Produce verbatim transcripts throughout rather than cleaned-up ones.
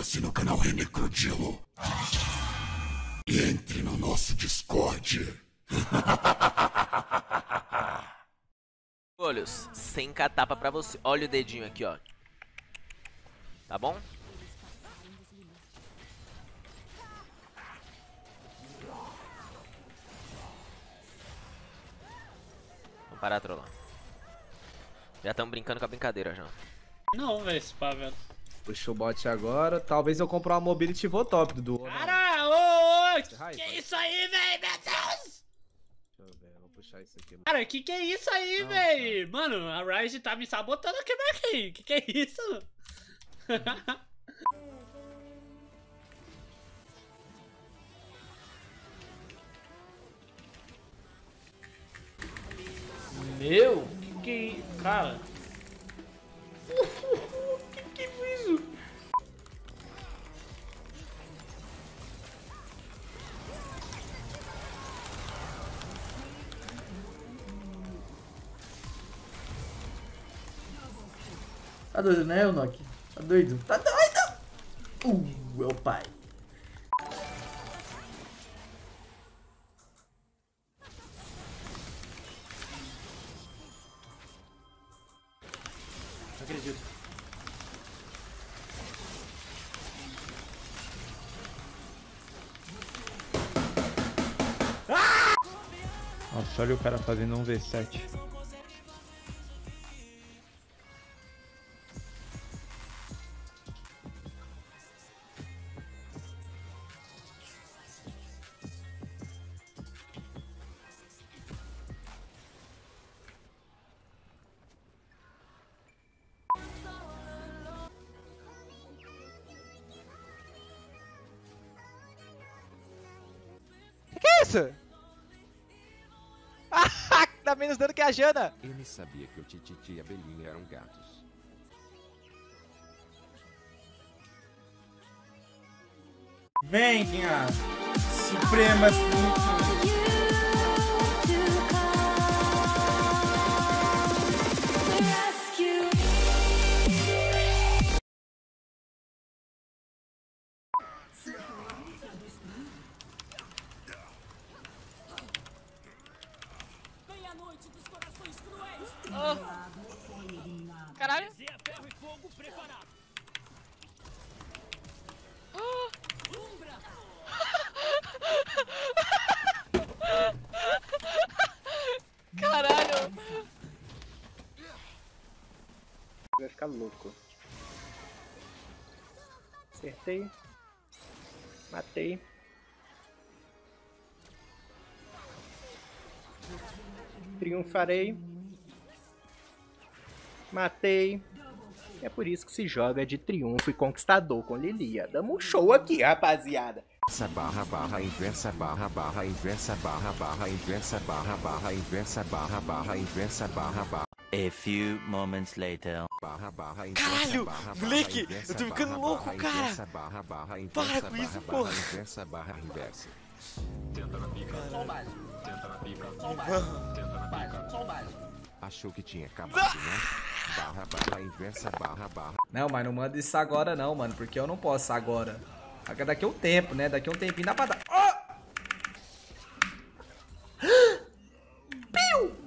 Inscreva-se no canal René Crudilo e entre no nosso Discord. Olhos, sem catapa pra você. Olha o dedinho aqui, ó. Tá bom? Vamos parar de trollar. Já estamos brincando com a brincadeira já. Não, velho, esse pá, velho. Puxa o bot agora. Talvez eu compre uma mobility e vou top, Dudu. Cara, ô, ô, que, que é isso aí, velho, meu Deus! Deixa eu ver, vou puxar isso aqui. Cara, que que é isso aí, velho? Mano, a Ryze tá me sabotando aqui, Marquinhos. Que que é isso? Meu, que que... Cara... que que é isso? Tá doido, né, Enoch? Tá doido? Tá doido! Uh, meu pai. Não acredito. Nossa, olha o cara fazendo um V sete. Que é isso? Ah, dá menos dano que a Jana. Ele sabia que o Tititi e a Belinha eram gatos. Venha, Supremas. Oh. Caralho. Oh. Caralho. Vai ficar louco. Acertei. Matei. Triunfarei. Matei. É por isso que se joga de triunfo e conquistador com Lilia. Damos um show aqui, rapaziada. Essa barra barra inversa barra barra inversa barra barra inversa barra barra inversa barra barra inversa barra barra. A few moments later. Barra barra Caralho, barra, moleque, barra, eu tô ficando barra, louco, barra, cara. Inversa, barra, barra, inversa, Para com barra, isso, barra, porra. Inversa, barra, inversa. Tenta na pica. Só o básico. Tenta na pica. Só o básico. Tenta na pica. Só o básico. Achou que tinha acabado, né? Barra, barra, inversa, barra, barra. Não, mas não manda isso agora não, mano. Porque eu não posso agora. Daqui a um tempo, né? Daqui a um tempinho dá pra dar. Oh! Piu!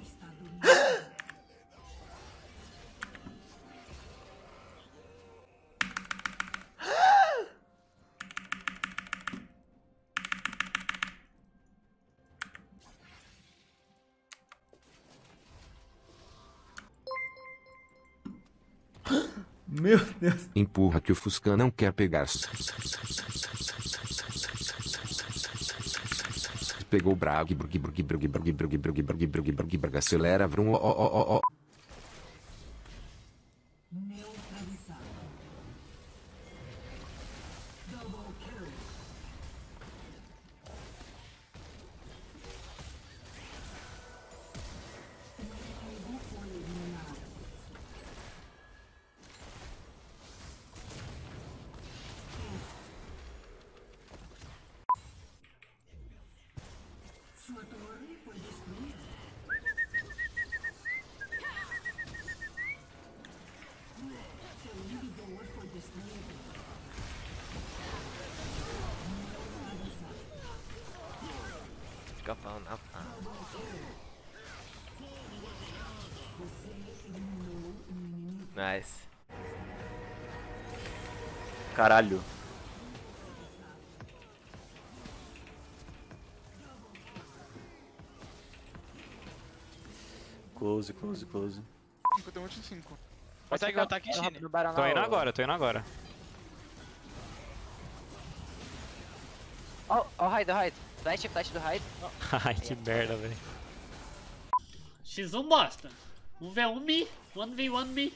Meu Deus. Empurra que o Fusca não quer pegar. Pegou o brag, brug, brug, brug, brug, brug, brug, brug, brug, brug, brug, acelera, vrum, ó, ó, ó, ó. Sua torre foi destruída. Seu inibidor foi destruído. pica-pau na pá. Nice. Caralho. Close, close, close. cinquenta e um de cinco. Consegue voltar aqui, Chine? Tô indo agora, tô indo agora. Ó, ó o raid, ó o raid. Flash, flash do raid. Ai, que merda, velho. xis um bosta. um v um me, um v um me.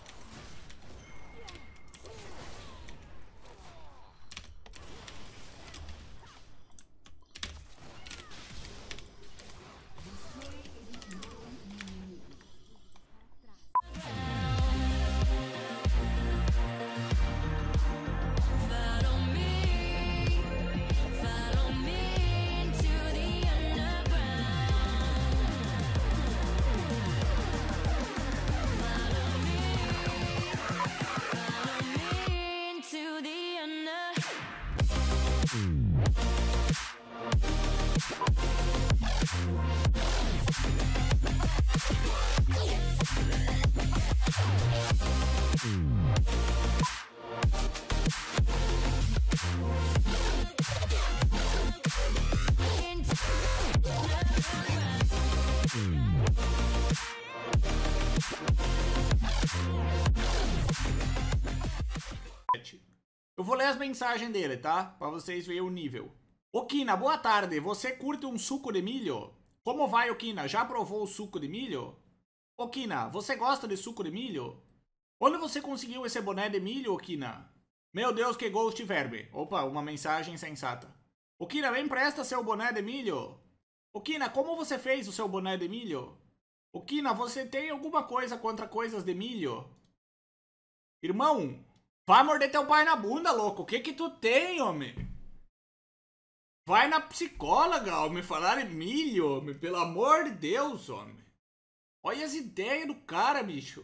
Eu vou ler as mensagens dele, tá? Pra vocês verem o nível. Okina, boa tarde. Você curte um suco de milho? Como vai, Okina? Já provou o suco de milho? Okina, você gosta de suco de milho? Onde você conseguiu esse boné de milho, Okina? Meu Deus, que ghost verbe. Opa, uma mensagem sensata. Okina, me empresta seu boné de milho. Okina, como você fez o seu boné de milho? Okina, você tem alguma coisa contra coisas de milho? Irmão, vai morder teu pai na bunda, louco. O que que tu tem, homem? Vai na psicóloga, homem, falar em milho, homem. Pelo amor de Deus, homem. Olha as ideias do cara, bicho.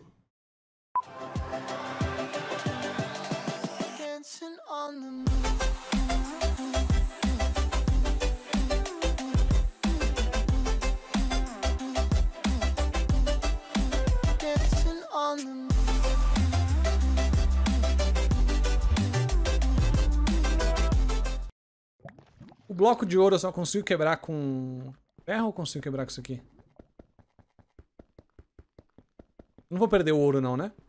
Dancing on the moon. Dancing on the moon. O bloco de ouro eu só consigo quebrar com ferro ou consigo quebrar com isso aqui? Não vou perder o ouro não, né?